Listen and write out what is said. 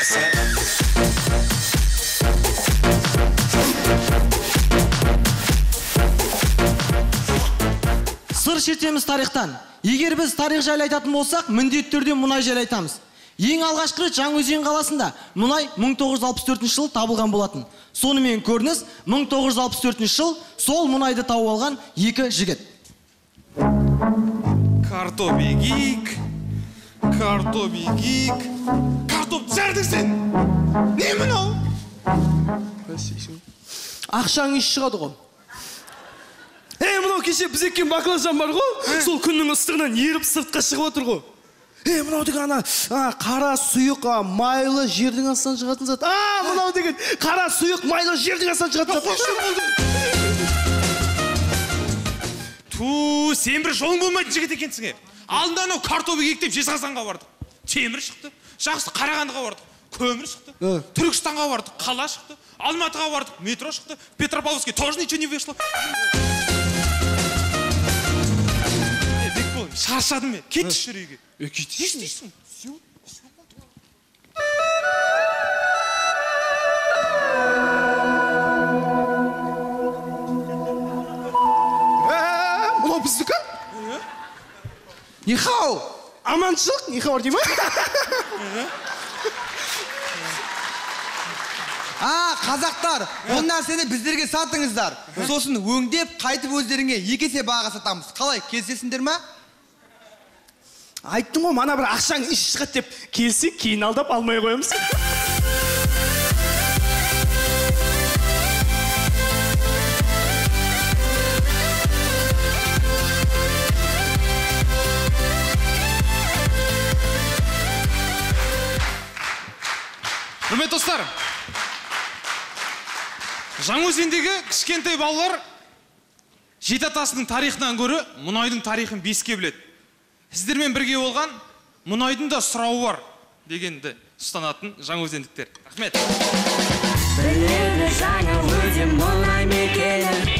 Сыр шертеміз тарихтан. Егер біз тарих жайлы айтатын болсақ, міндетті түрде мұнай жайлы айтамыз. Ең алғашқы Жаңаөзен қаласында мұнай 1964 жыл табылған болатын. Сонымен көрініс 1964 жыл сол мұнайды тауып алған екі жігіт. Картоп егейік, картоп егейік. Картоп жардың сен! Не мынау? Ақшаң еш шығады ғой. Мынау кеше біз еккен баклажан бар ғой, сол күннің ыстығынан еріп сыртқа шығып отыр ғой. Мынау деген қара сұйық майлы жердің астынан шығатын зат. Мынау деген қара сұйық майлы жердің астынан шығатын зат. Сен бір жолың болмайтын жігіт екенсің. Алдында анау картоп егейік деп Жезқазғанға бардық. Темір шықты. Жақсы Қарағандыға бардық. Көмір шықты. Түркістанға бардық. Қала шықты. Алматыға бардық. Метро шықты. Петропавловский тоже ничего не вышло. Шаршадым мен. Кетші жүрейге. Кетші? Не істейсің? Мынау біздікі? Нихау! Аманшылық? Нихау дей ма? Қазақтар, ол нәрсені біздерге сатыңыздар. Сосын өңдеп, қайтып өздеріңе екі есе бағаға сатамыз. Қалай, келісесіңдер ма? Айттың ғой, мана бір ақшаң еш шығады деп келсек, кейін алдап алмай қоямыз. Құрметті достар, Жаңаөзендегі кішкентай балалар жеті атасының тарихынан көрі мұнайдың тарихын беске біледі. Сіздермен бірге болған мұнайдың да сұрауы бар дегенді ұстанатын жаңаөзендіктер. Рахмет. Біледі Жаңаөзен мұнай мекені.